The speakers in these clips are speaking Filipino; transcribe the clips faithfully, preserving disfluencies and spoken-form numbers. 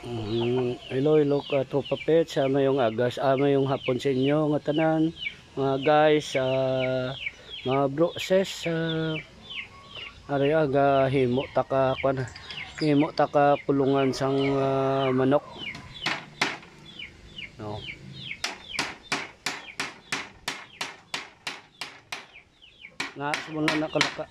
Mm, hello, hello ka tropa pet, sa mayong agas, ah, mayong hapon sa inyo nga tanan, mga guys, uh, mga bro, ses, uh, ari aga himo taka kwan, himo taka kulungan sang uh, manok. No. Nga semula nakalaka.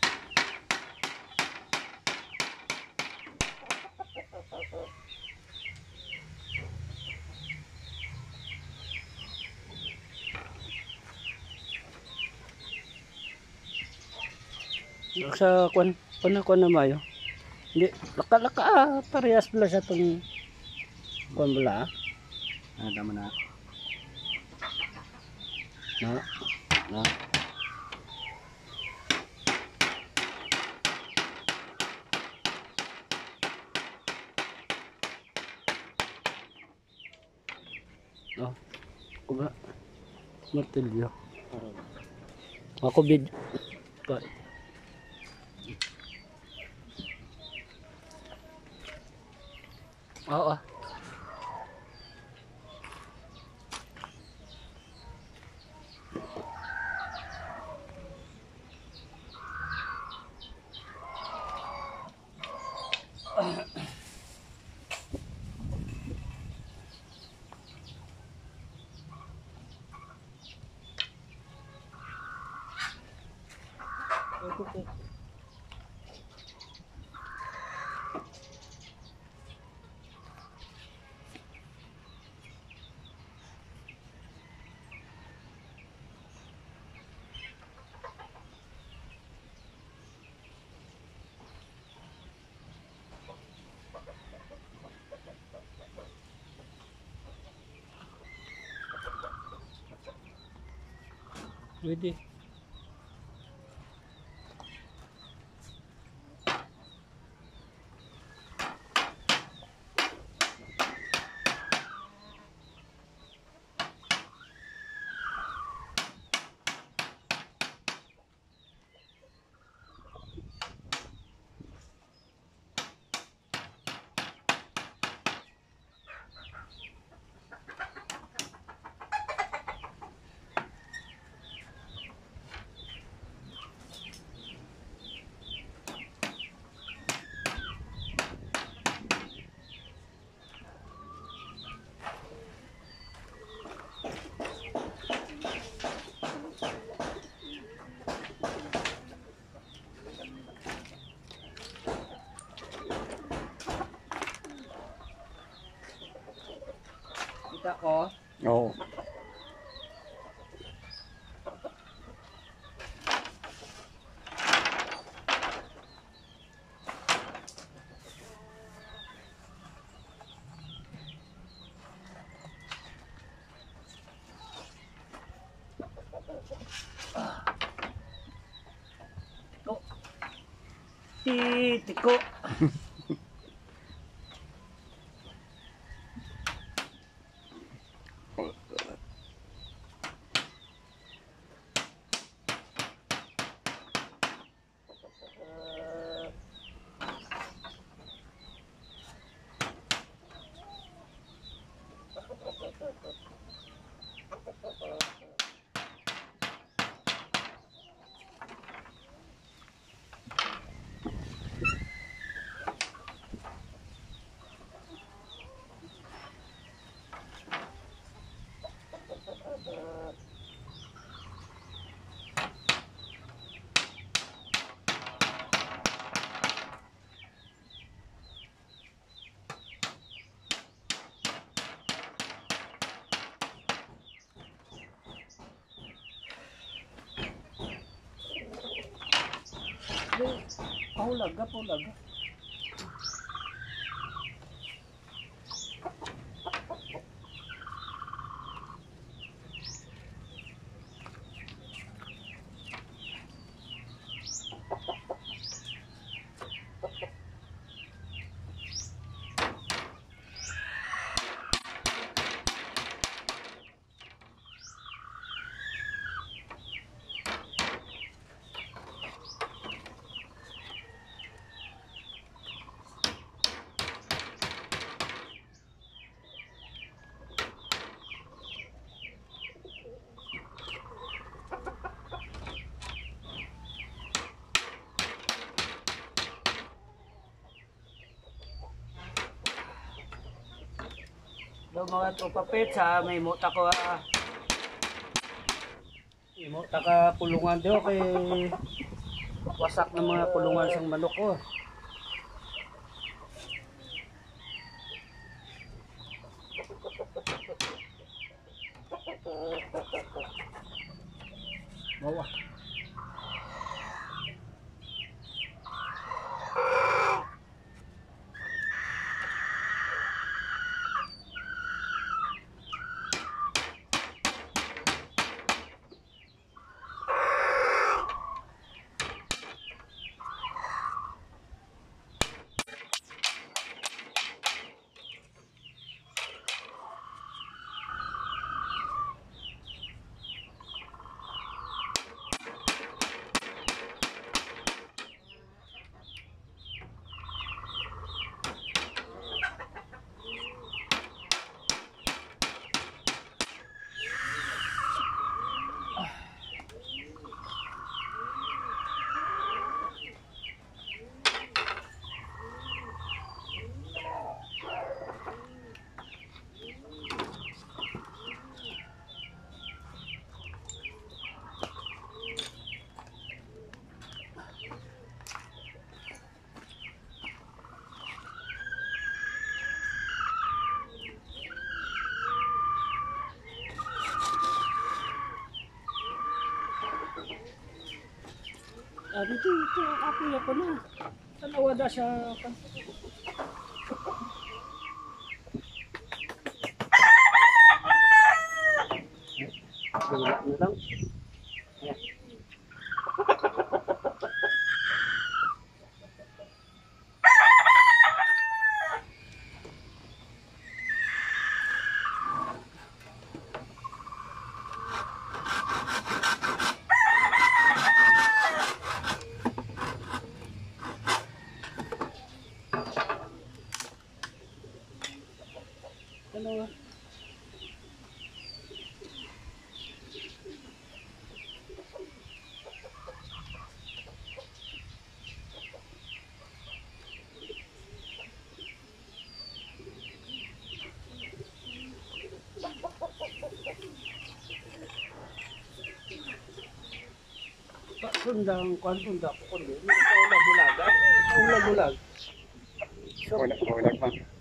Sa kwan, kwan ako na mayo. Hindi, laka-laka ah, parehas pala sa itong kwan pala ah. Ah, tama na. Na, na. Oh, kuba, martilyo. Ako bid, pa. Oo. Pwede. Kita ko. Oo. Tiko. Paulaga, paulaga. So mga tropa pets ha, may muta ko ha. May muta ka pulungan do kay wasak ng mga pulungan sang manok ko. Bawa. Ah, dito, ito, ako ako na. Tanawa na siya. Wala na lang. Ayan. Tanawa. Sundang kwan sundang ko kundi. Ito ulag-ulag. Ito ulag-ulag. Ulag, ulag pa.